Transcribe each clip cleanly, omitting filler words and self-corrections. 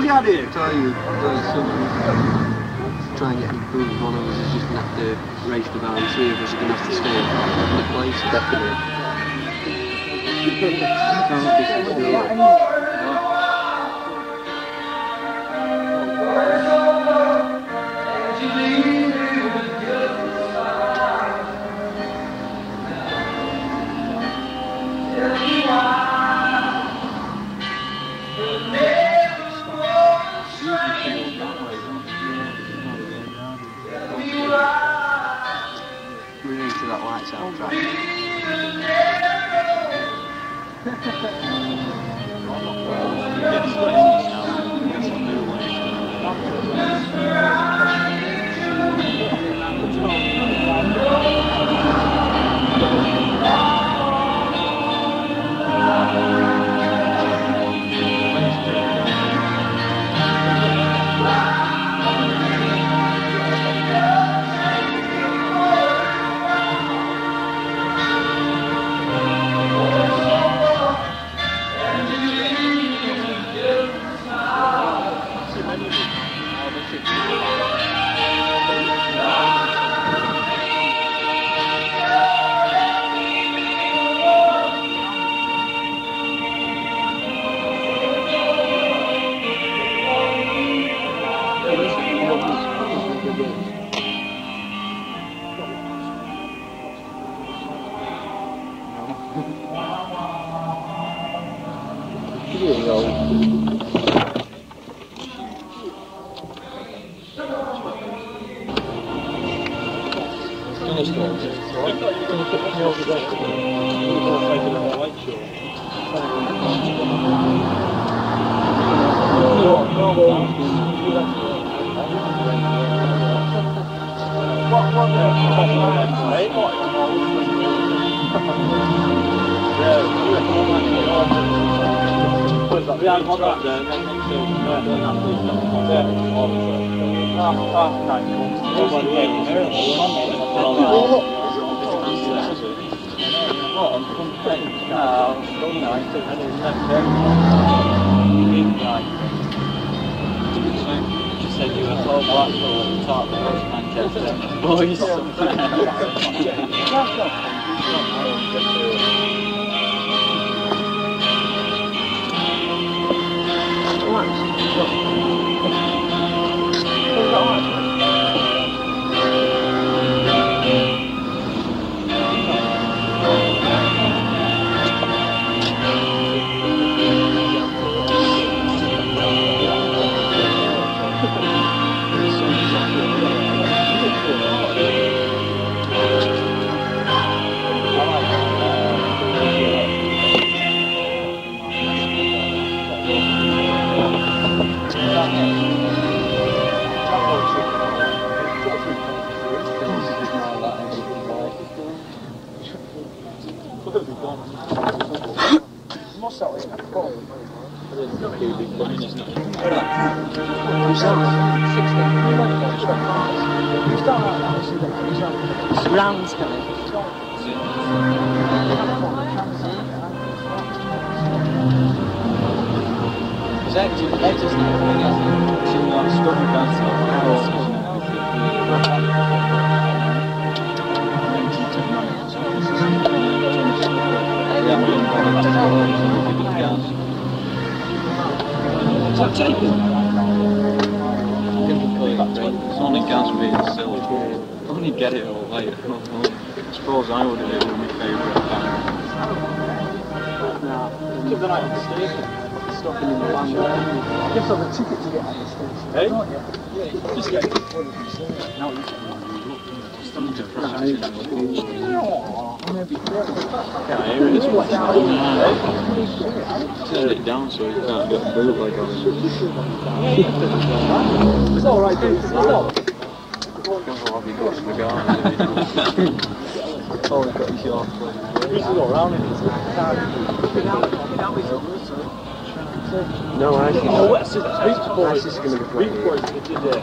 Somebody out here. Try and get any proof. One of us is just going to have to race the van. 3 of us are going to have to stay in the place. Definitely. Can't be secure. We're into that lights out track. Just said you were so Blackpool at the top of Manchester. Boys. Rounds coming. It's actually just Only gas being silly. Only get it all later. I suppose I would have been my favourite band. Took the night at the station. Stopping in the van. You have to have a ticket to get out of the station. Hey? Don't you? Yeah. Just get it. No, you can't. Turn it down so you can't get a bootleg on it. It's alright, dude. It's alright. Have you got some garden? Oh, he's got his yard plate. You used to go around in his No, I think what's it? Beach Boys. This is going to be Beach Boys, we did it.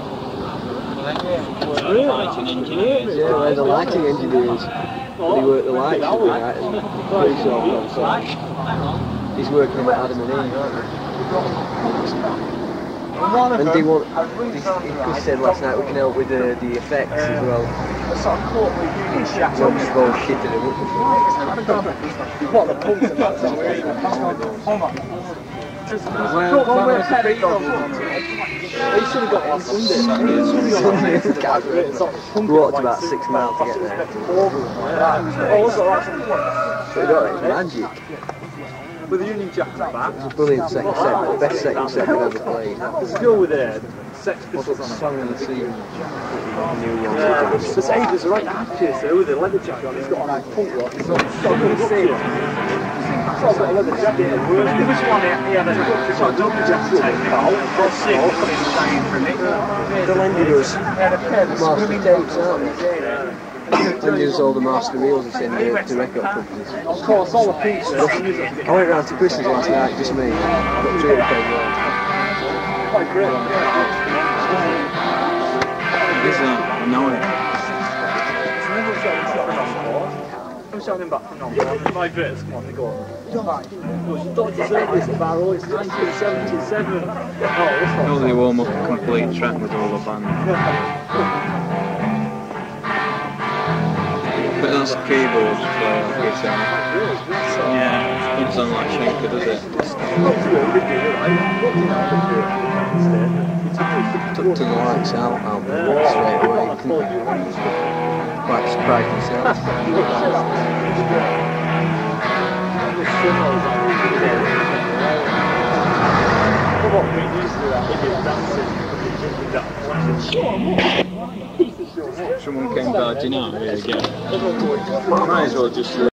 lighting engineers. Yeah, we're the lighting engineers. But he worked the lights for me, right? And pretty sure so he's working with Adam and Eve, aren't And they want, Chris said last night we can help with the effects as well. Some just go shitting him up. What, the pulse and that's weird. He should have got one Sunday. Walked about 6 miles to get there. But he got it, magic. With the Union Jack back. It was a brilliant second set, the best second set we've ever played. Let's go with it. Sex Pistols on Song of the Sea. This Ager's right after so with the leather jacket on, he's got a nice punk rock. He's got a leather jacket. This one he had a double jacket taken out. The lended us master tapes, aren't they? Lended us all the master reels he sent to record companies. Of course, all the pieces. I went round to Chris's one tonight, just me. Got 3 of them. Quite great. This is annoying. I'm shouting back from non-board. My bits, come on, they go. You don't deserve this, Barrow. It's 1977. No, they warm up a complete track with all the band. But that's keyboard player guitar. Yeah, it doesn't sound like Schenker, does it? Took to the lights out album straight away. Quite surprised myself. Someone came barging out here again. Might as well just